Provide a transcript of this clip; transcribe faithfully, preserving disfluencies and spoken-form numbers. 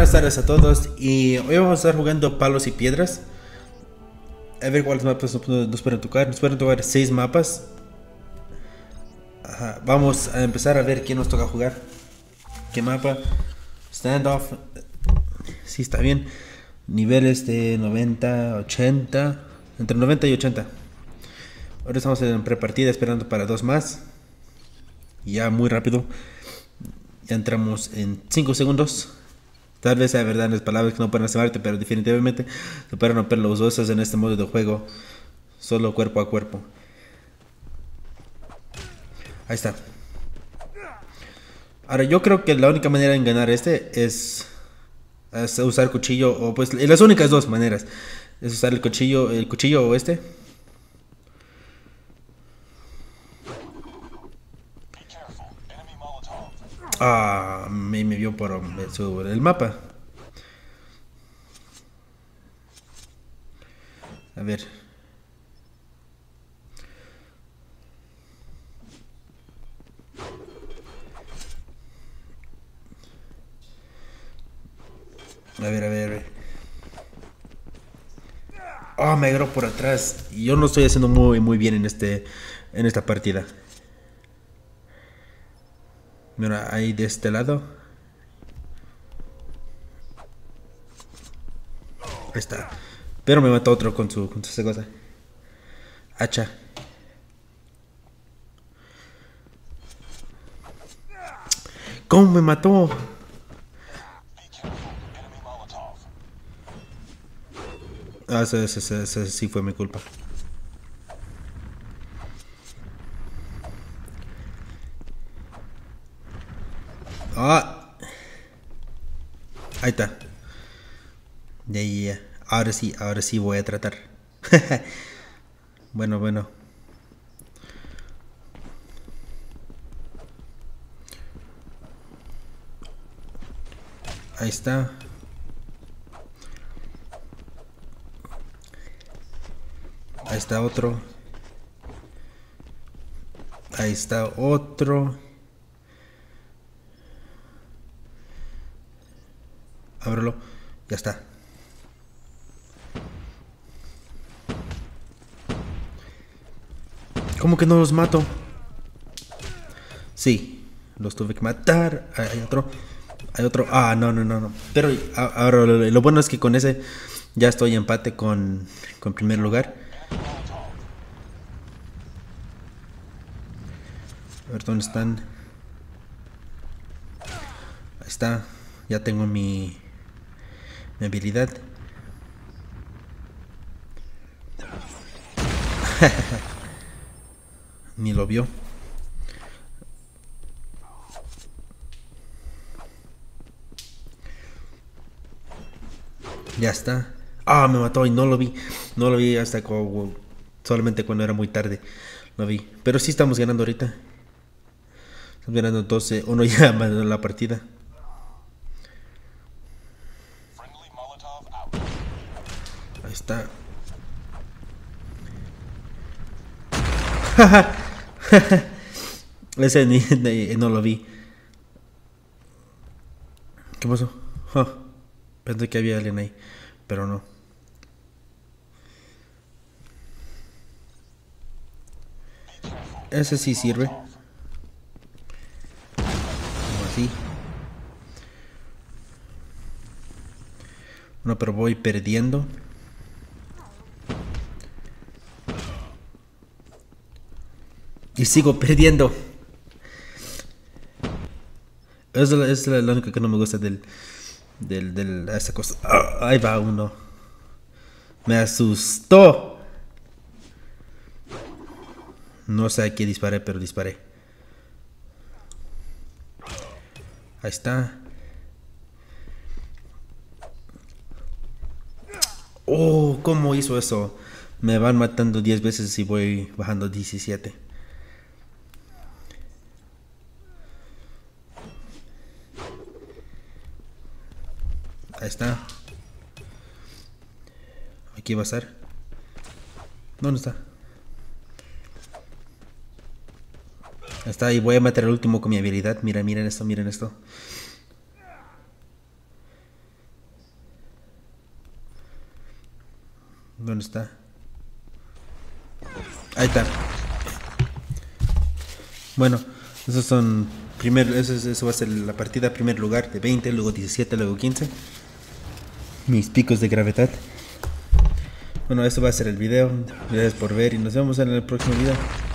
Buenas tardes a todos y hoy vamos a estar jugando palos y piedras. A ver cuáles mapas nos, nos pueden tocar. Nos pueden tocar seis mapas. Ajá. Vamos a empezar a ver quién nos toca jugar. ¿Qué mapa? Standoff. Sí, está bien. Niveles de noventa, ochenta. Entre noventa y ochenta. Ahora estamos en prepartida esperando para dos más. Y ya muy rápido. Ya entramos en cinco segundos. Tal vez sea verdad en las palabras que no pueden lastimarte, pero definitivamente se pueden romper los huesos en este modo de juego. Solo cuerpo a cuerpo. Ahí está. Ahora yo creo que la única manera de ganar este es, es usar cuchillo, o pues las únicas dos maneras es usar el cuchillo, el cuchillo o este. Ah, me, me vio por sobre el mapa. A ver. A ver, a ver, a ver. Oh, me agarró por atrás. Y yo no estoy haciendo muy, muy bien en este, en esta partida. Mira, ahí de este lado. Ahí está. Pero me mató otro con su, con su cosa. Hacha. ¿Cómo me mató? Ah, ese, ese, ese, ese sí fue mi culpa. Ah. Ahí está. Ya, ya, ya. Ahora sí, ahora sí voy a tratar. Bueno, bueno. Ahí está. Ahí está otro. Ahí está otro. Ábrelo. Ya está. ¿Cómo que no los mato? Sí, los tuve que matar. Hay otro. Hay otro. Ah, no, no, no, no. Pero ahora lo, lo bueno es que con ese ya estoy en empate con, con primer lugar. A ver dónde están. Ahí está. Ya tengo mi, mi habilidad. Ni lo vio. Ya está. Ah, me mató y no lo vi. No lo vi hasta como, solamente cuando era muy tarde. Lo vi. Pero sí estamos ganando ahorita. Estamos ganando doce. Uno ya mandó la partida. Ahí está. Ese ni, ni, no lo vi. ¿Qué pasó? Huh. Pensé que había alguien ahí, pero no. Ese sí sirve. Como así. No, pero voy perdiendo. Y sigo perdiendo. Es la, es la, la única que no me gusta del... Del... del esa cosa. Ah, ahí va uno. Me asustó. No sé a qué disparé, pero disparé. Ahí está. Oh, ¿cómo hizo eso? Me van matando diez veces y voy bajando diecisiete. Ahí está. Aquí va a estar. ¿Dónde está? Ahí está, y voy a matar al último con mi habilidad. Miren, miren esto, miren esto. ¿Dónde está? Ahí está. Bueno, esos son... Primero, eso, es- eso va a ser la partida. Primer lugar de veinte, luego diecisiete, luego quince. Mis picos de gravedad. Bueno, eso va a ser el video. Gracias por ver y nos vemos en el próximo video.